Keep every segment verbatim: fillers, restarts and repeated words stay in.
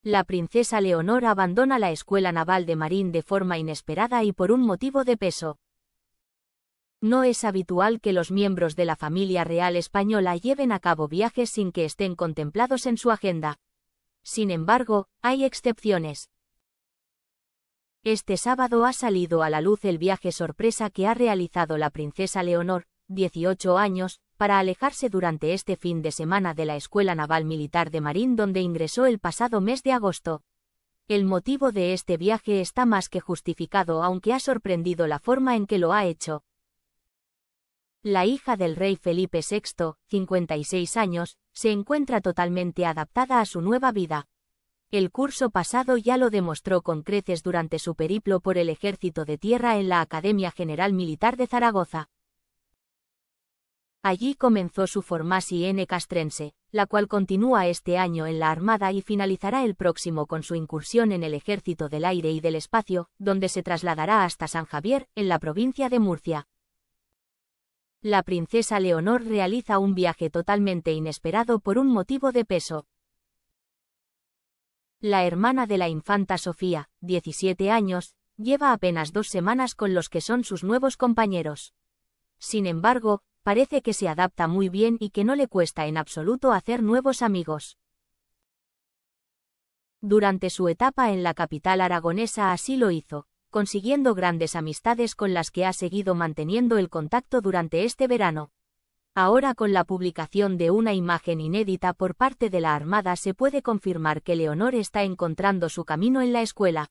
La princesa Leonor abandona la Escuela Naval de Marín de forma inesperada y por un motivo de peso. No es habitual que los miembros de la familia real española lleven a cabo viajes sin que estén contemplados en su agenda. Sin embargo, hay excepciones. Este sábado ha salido a la luz el viaje sorpresa que ha realizado la princesa Leonor, dieciocho años, para alejarse durante este fin de semana de la Escuela Naval Militar de Marín donde ingresó el pasado mes de agosto. El motivo de este viaje está más que justificado, aunque ha sorprendido la forma en que lo ha hecho. La hija del rey Felipe sexto, cincuenta y seis años, se encuentra totalmente adaptada a su nueva vida. El curso pasado ya lo demostró con creces durante su periplo por el Ejército de Tierra en la Academia General Militar de Zaragoza. Allí comenzó su formación castrense, la cual continúa este año en la Armada y finalizará el próximo con su incursión en el Ejército del Aire y del Espacio, donde se trasladará hasta San Javier, en la provincia de Murcia. La princesa Leonor realiza un viaje totalmente inesperado por un motivo de peso. La hermana de la infanta Sofía, diecisiete años, lleva apenas dos semanas con los que son sus nuevos compañeros. Sin embargo, parece que se adapta muy bien y que no le cuesta en absoluto hacer nuevos amigos. Durante su etapa en la capital aragonesa así lo hizo, consiguiendo grandes amistades con las que ha seguido manteniendo el contacto durante este verano. Ahora, con la publicación de una imagen inédita por parte de la Armada, se puede confirmar que Leonor está encontrando su camino en la escuela.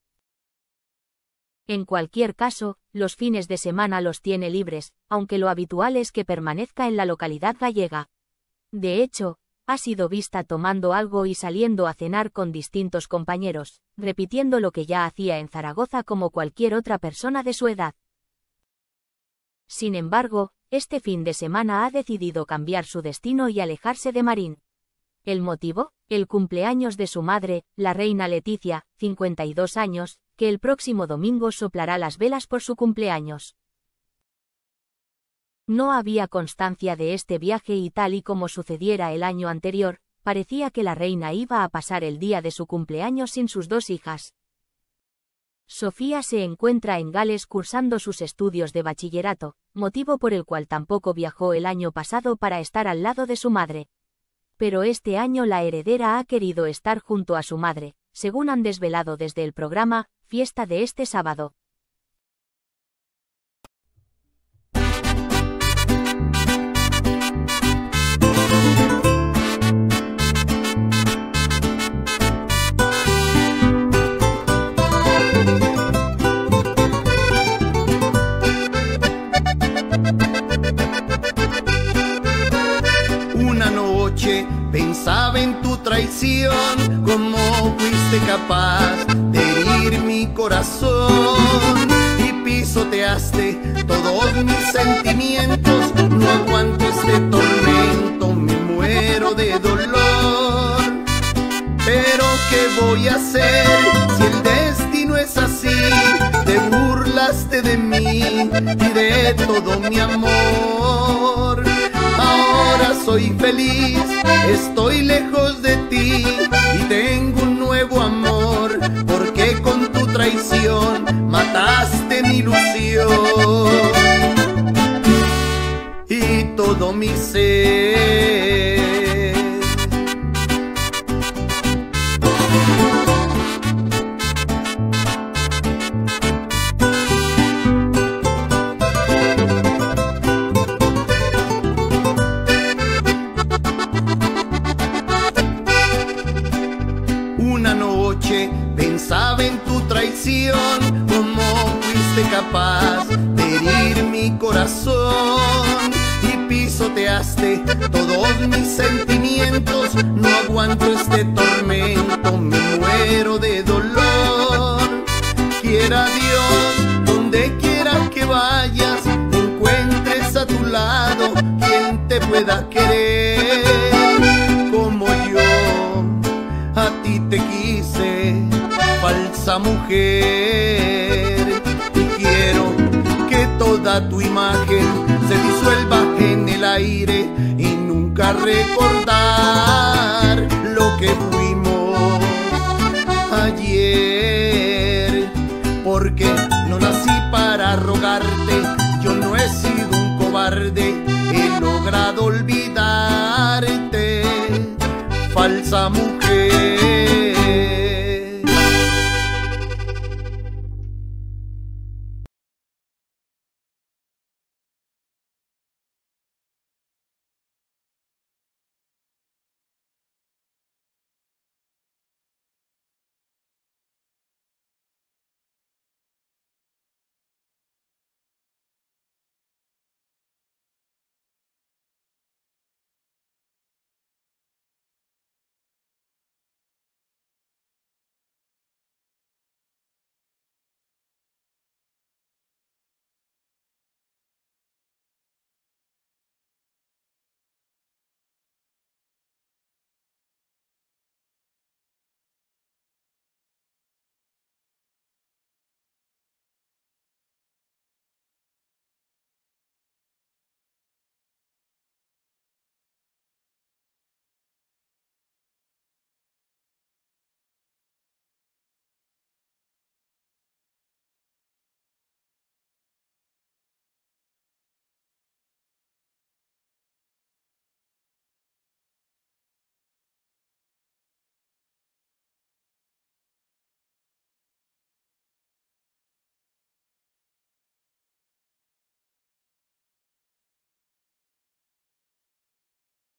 En cualquier caso, los fines de semana los tiene libres, aunque lo habitual es que permanezca en la localidad gallega. De hecho, ha sido vista tomando algo y saliendo a cenar con distintos compañeros, repitiendo lo que ya hacía en Zaragoza como cualquier otra persona de su edad. Sin embargo, este fin de semana ha decidido cambiar su destino y alejarse de Marín. ¿El motivo? El cumpleaños de su madre, la reina Leticia, cincuenta y dos años, que el próximo domingo soplará las velas por su cumpleaños. No había constancia de este viaje y, tal y como sucediera el año anterior, parecía que la reina iba a pasar el día de su cumpleaños sin sus dos hijas. Sofía se encuentra en Gales cursando sus estudios de bachillerato, motivo por el cual tampoco viajó el año pasado para estar al lado de su madre. Pero este año la heredera ha querido estar junto a su madre, según han desvelado desde el programa Fiesta de este sábado. Una noche pensaba en tu traición, cómo fuiste capaz de herir mi corazón y pisoteaste todos mis sentimientos. No aguanto este tormento, me muero de dolor. Pero ¿qué voy a hacer si el destino es así? Te burlaste de mí y de todo mi amor. Ahora soy feliz, estoy lejos de ti y tengo un nuevo amor, porque con tu traición mataste mi ilusión y todo mi ser. Una noche pensaba en tu traición, cómo fuiste capaz de herir mi corazón y pisoteaste todos mis sentimientos. No aguanto este tormento, me muero de dolor. Quiera Dios, donde quiera que vayas, encuentres a tu lado quien te pueda querer como yo a ti te quise, falsa mujer. Y quiero que toda tu imagen se disuelva en el aire y nunca recordar lo que fuimos. esa mujer.